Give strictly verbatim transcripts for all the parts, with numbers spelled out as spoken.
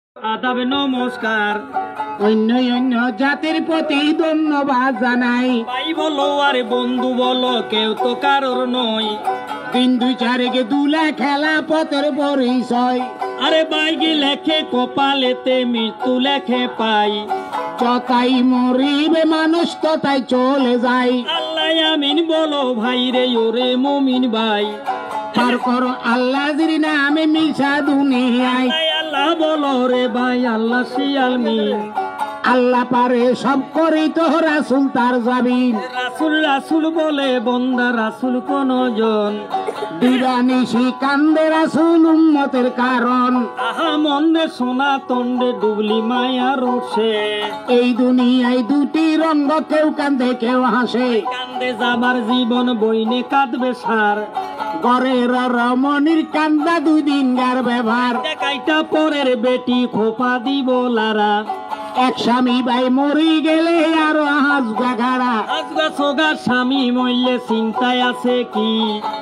আদাব নমস্কার। অন্য অন্য জাতির প্রতি ধন্যবাদ জানাই। ভাই বলো আর বন্ধু বলো, কেউ তো কারোর নয়। তিন দুই চারেকে দুলা খেলা পথের পরিচয়। আরে বাইকে লেখে কপালেতে মৃত্যু লেখে পাই। যতাই মরিবে মানুষ ততাই চলে যায়। আল্লাহ আমিন বলো ভাই রে ওরে মুমিন ভাই। পার করো আল্লাহর নামে মিশা দুনিয়ায়। আল্লাহ বলো রে ভাই আল্লাহ শিয়াল মিন। আল্লাহ পারে সব করি তো রাসুল তার জামিন। রাসুল রাসুল বলে বন্দা রাসুল কোন জন। দিবানিশি কান্দে রাসুল উম্মতের কারণ। আহা মন্দে সোনা তন্ডে ডুবলি মায়া রোষে। এই দুনিয়ায় দুটি রঙ্গ, কেউ কান্দে কেউ হাসে। কান্দে যাবার জীবন বইনে কাঁদবে সার। ঘরের রমণীর কান্দা দুই দিন গার ব্যবহার। কাইটা পরের বেটি খোপা দিব লারা। এক স্বামী ভাই মরি গেলে আরো হাসগা ঘাড়া। আজগা সোগা স্বামী মইলে চিন্তায় আছে কি।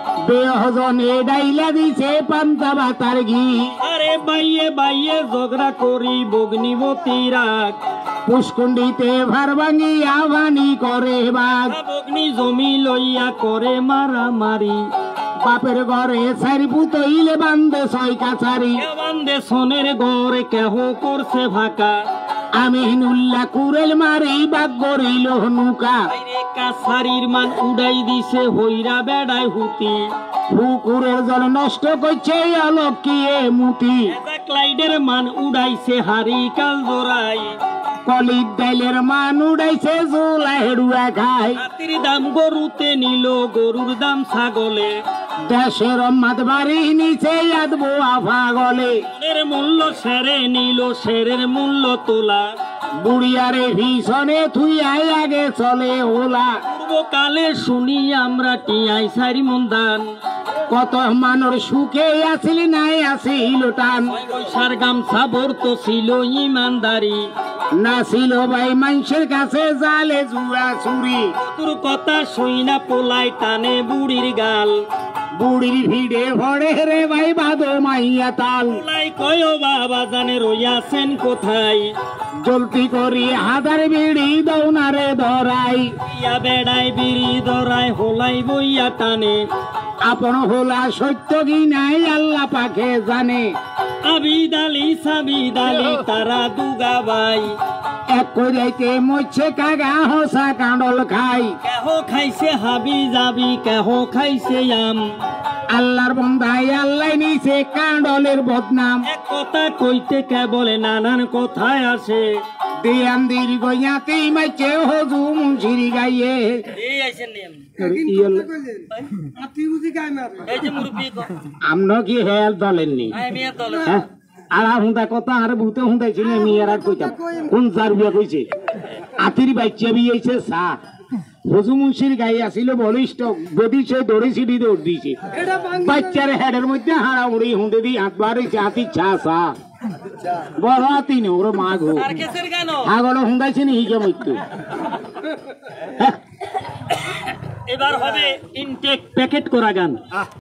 বেহজনে ডাইলা দিছে পান্তা বাতার ঘি। আরে বাইয়ে বাইয়ে ঝগড়া করি বগ্নিবতী রাগ। পুষ্কুণ্ডিতে ভার ভাঙিয়া ভানি করে বাঘ। বগ্নি জমি লইয়া করে মারামারি। বাপের ঘরে চারি পুতইলে বান্ধে ছয় কাছারি। বান্ধে সোনের ঘরে কেহ করছে ফাঁকা। আমিনুল্লাহ কুরেল মারি বাগ গরিল নৌকা। কাছারির মান উড়াই দিছে হইরা বেড়ায় হুতি। পুকুরের জল নষ্ট করছে অলক্ষিয়ে মুতি। ক্লাইডের মান উড়াইছে হারি কাল জোড়াই। কলির ডাইলের মান উড়াইছে জোলা হেড়ুয়া খায়। হাতির দাম গরুতে নিল গরুর দাম ছাগলে। দেশের মাত বাড়ি নিচে আদবো আফা গলে। সোনের মূল্য সেরে নিল শেরের মূল্য তোলা। বুড়িয়ারে ভীষণে থুইয়াই আগে চলে ওলা। পূর্বকালে শুনি আমরা টিয়াই সারি মন্দান। কত মানুষ সুখে আসিল নাই আসিল টান। পয়সার গামছা ভরতো ছিল ইমানদারি। না ছিল ভাই মানুষের কাছে জালে জুয়া চুরি। তোর কথা শুই না পোলাই টানে বুড়ির গাল। বুড়ির ভিড়ে ভরে রে ভাই বাদো মাইয়া তাল। পোলাই কয় বাবা জানে রইয়াছেন কোথায়। জলদি করি হাজার বিড়ি দৌনারে ধরাই। ইয়া বেড়াই বিড়ি ধরাই হোলাই বইয়া টানে। আপন হোলা সত্য কি নাই আল্লাহ পাখে জানে। আবিদালি সাবিদালি তারা দুগা ভাই। এক কইরাইতে মরছে কাগা হসা কাঁডল খাই। কেহ খাইছে হাবি যাবি কেহ খাইছে আম। আল্লাহর বন্ধাই আল্লাহ নিছে কাঁডলের বদনাম। এক কথা কইতে কেবলে নানান কথায় আসে। দিয়ান দীর্ঘ ইয়াতেই মাইছে হজু মুন্সিরি গাইয়ে। আমরা কি হেল দলেননি হ্যাঁ আর হুঁদা কথা আর ভূতে হুঁদাইছিল মেয়েরা কইতাম কোন চার বিয়া কইছে আতির বাচ্চা বিয়েছে সা হজু মুন্সির গাই আসিল বলিষ্ঠ বদি সে দড়ি সিঁড়ি দৌড় দিয়েছে বাচ্চার হেডের মধ্যে হাড়া উড়ি হুঁদে দিয়ে হাত বাড়িছে হাতির ছা সা বড় হাতি নে ওর মা ঘো হাগড় হুঁদাইছে নি হিকে মৃত্যু। এবার হবে ইনটেক প্যাকেট করা গান।